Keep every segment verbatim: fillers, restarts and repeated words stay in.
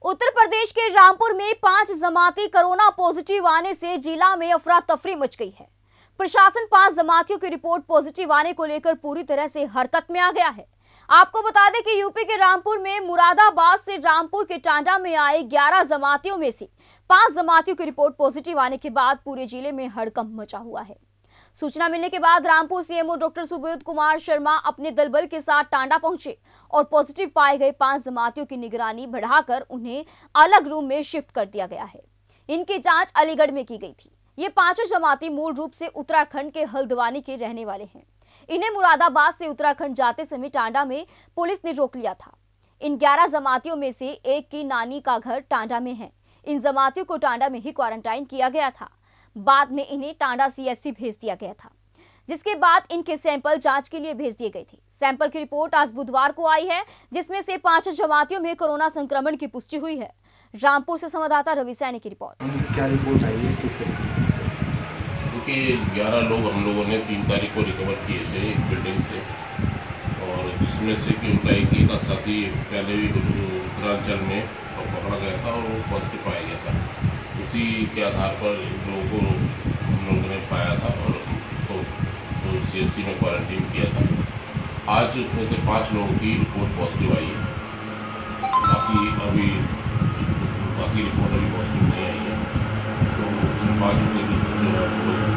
उत्तर प्रदेश के रामपुर में पांच जमाती कोरोना पॉजिटिव आने से जिला में अफरा तफरी मच गई है। प्रशासन पांच जमातियों की रिपोर्ट पॉजिटिव आने को लेकर पूरी तरह से हरकत में आ गया है। आपको बता दें कि यूपी के रामपुर में मुरादाबाद से रामपुर के टांडा में आए ग्यारह जमातियों में से पांच जमातियों की रिपोर्ट पॉजिटिव आने के बाद पूरे जिले में हड़कंप मचा हुआ है। सूचना मिलने के बाद रामपुर सीएमओ डॉक्टर सुबोध कुमार शर्मा अपने दलबल के साथ टांडा पहुंचे और पॉजिटिव पाए गए पांच जमातियों की निगरानी बढ़ाकर उन्हें अलग रूम में शिफ्ट कर दिया गया है। इनकी जांच अलीगढ़ में की गई थी। ये पांचों जमाती मूल रूप से उत्तराखंड के हल्द्वानी के रहने वाले हैं। इन्हें मुरादाबाद से उत्तराखंड जाते समय टांडा में पुलिस ने रोक लिया था। इन ग्यारह जमातियों में से एक की नानी का घर टांडा में है। इन जमातियों को टांडा में ही क्वारंटाइन किया गया था। बाद में इन्हें टांडा सीएससी भेज दिया गया था, जिसके बाद इनके सैंपल जांच के लिए भेज दिए गए थे। सैंपल की रिपोर्ट आज बुधवार को आई है, जिसमें से पांच जमातियों में कोरोना संक्रमण की पुष्टि हुई है। रामपुर से संवाददाता रवि सैनी की रिपोर्ट। क्या रिपोर्ट आई है, किस तरह? क्योंकि ग्यारह लोग हम लोगों ने तीन तारीख को रिकवर किए थे एक बिल्डिंग से, और जिसमें से कि उनका एक एक साथी पहले भी उत्तरांचल में पकड़ा गया था और वो पॉजिटिव पाया गया था। उसी के आधार पर लोगों को हम लोगों ने पाया था और उसको तो सी एस सी में क्वारंटीन किया था। आज उसमें से पाँच लोगों की रिपोर्ट पॉजिटिव आई है। बाकी अभी बाकी रिपोर्ट अभी पॉजिटिव नहीं आई है, तो उन पाँचों के जो है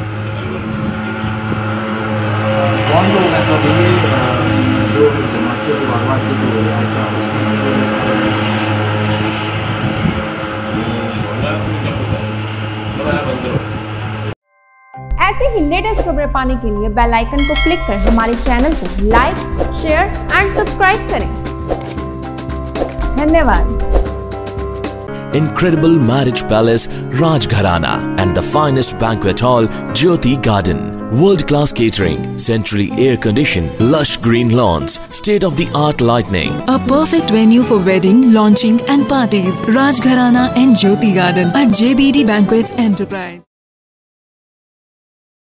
कौन लोग ऐसा जो जमातियों के बार बार चेक हो रहा है, ऐसे ही लेटेस्ट खबरें पाने के लिए बेल आइकन को क्लिक कर हमारे चैनल को लाइक, शेयर एंड सब्सक्राइब करें। धन्यवाद। Incredible marriage palace Rajgharana and the finest banquet hall Jyoti Garden. World-class catering, centrally air-conditioned, lush green lawns, state-of-the-art lighting. A perfect venue for wedding, launching and parties. Rajgharana and Jyoti Garden at J B D Banquets Enterprise.